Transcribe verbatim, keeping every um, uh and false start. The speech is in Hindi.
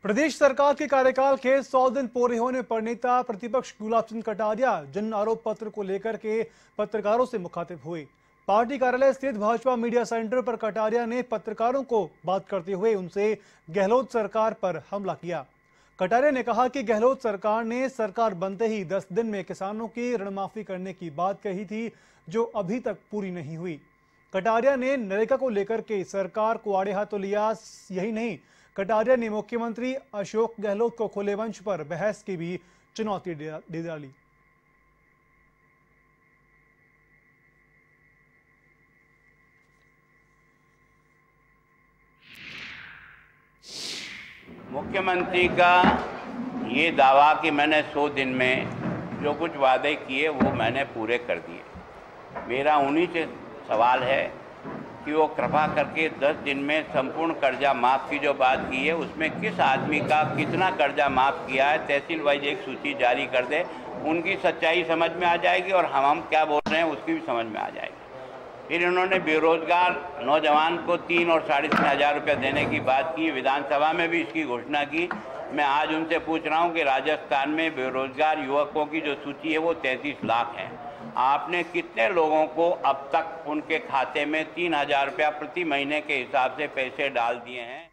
प्रदेश सरकार के कार्यकाल के सौ दिन पूरे होने पर नेता प्रतिपक्ष गुलाब चंद कटारिया जन आरोप पत्र को लेकर के पत्रकारों से मुखातिब हुए। पार्टी कार्यालय स्थित भाजपा मीडिया सेंटर पर कटारिया ने पत्रकारों को बात करते हुए उनसे गहलोत सरकार पर हमला किया। कटारिया ने कहा कि गहलोत सरकार ने सरकार बनते ही दस दिन में किसानों की ऋण माफी करने की बात कही थी, जो अभी तक पूरी नहीं हुई। कटारिया ने नरेगा को लेकर के सरकार को आड़े हाथों लिया। यही नहीं, कटारिया ने मुख्यमंत्री अशोक गहलोत को खुले मंच पर बहस की भी चुनौती दे डाली। मुख्यमंत्री का ये दावा कि मैंने सौ दिन में जो कुछ वादे किए वो मैंने पूरे कर दिए। मेरा उन्हीं से सवाल है कि वो कृपा करके दस दिन में संपूर्ण कर्जा माफ़ की जो बात की है उसमें किस आदमी का कितना कर्जा माफ़ किया है, तहसील वाइज एक सूची जारी कर दे। उनकी सच्चाई समझ में आ जाएगी और हम हम क्या बोल रहे हैं उसकी भी समझ में आ जाएगी। फिर इन्होंने बेरोजगार नौजवान को तीन और साढ़े तीन हज़ार रुपये देने की बात की, विधानसभा में भी इसकी घोषणा की। मैं आज उनसे पूछ रहा हूँ कि राजस्थान में बेरोजगार युवकों की जो सूची है वो तैंतीस लाख है। आपने कितने लोगों को अब तक उनके खाते में तीन हजार रुपया प्रति महीने के हिसाब से पैसे डाल दिए हैं?